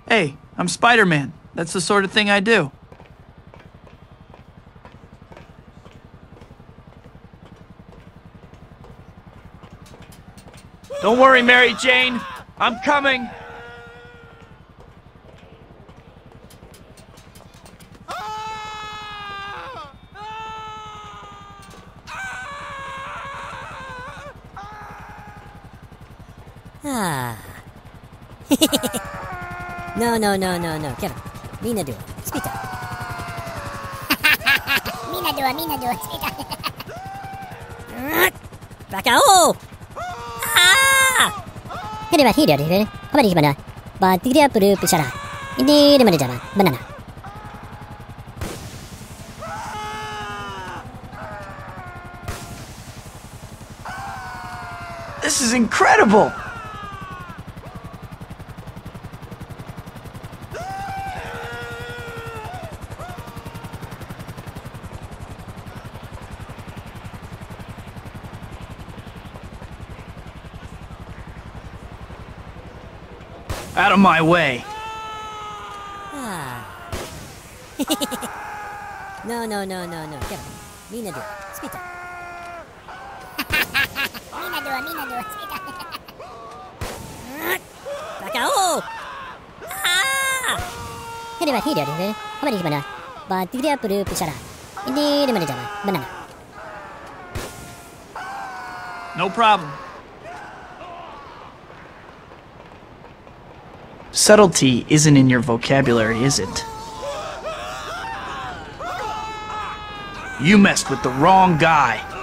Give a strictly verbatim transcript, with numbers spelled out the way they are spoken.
Hey, I'm Spiderman. That's the sort of thing I do. Don't worry, Mary Jane. I'm coming. Ah. no, no, no, no, no. Kevin, Mina duo. Spita. Mina duo, Mina duo, Spita. Bakao! Ah! Here ba here here. Habari gimana? Ba tiga puluh bicara. Ini di mana jalan? Banana. This is incredible. Out of my way. Ah. no, no, no, no, no. Kevin, Mina duo. Spita. Mina duo, Mina duo, Spita. Bakao! Ah! Here ba here here. Habari gimana? Ba tiga puluh bicara. Ini di mana jalan? Banana. No problem. Subtlety isn't in your vocabulary, is it? You messed with the wrong guy.